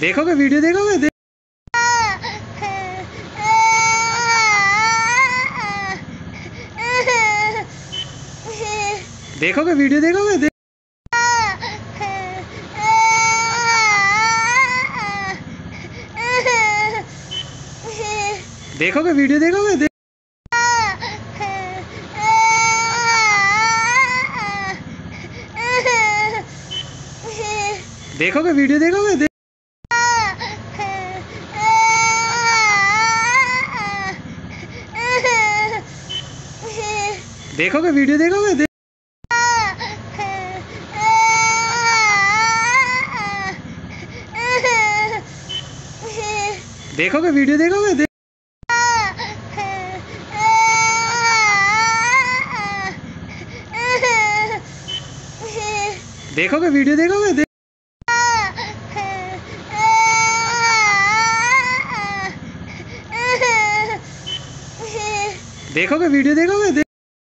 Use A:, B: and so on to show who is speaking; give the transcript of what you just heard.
A: देखोगे वीडियो देखोगे देखोगे वीडियो देखोगे देखोगे वीडियो देखोगे देखोगे वीडियो देखोगे देखोगे वीडियो देखोगे देखोगे वीडियो देखोगे देखोगे वीडियो देखोगे देखोगे वीडियो देखोगे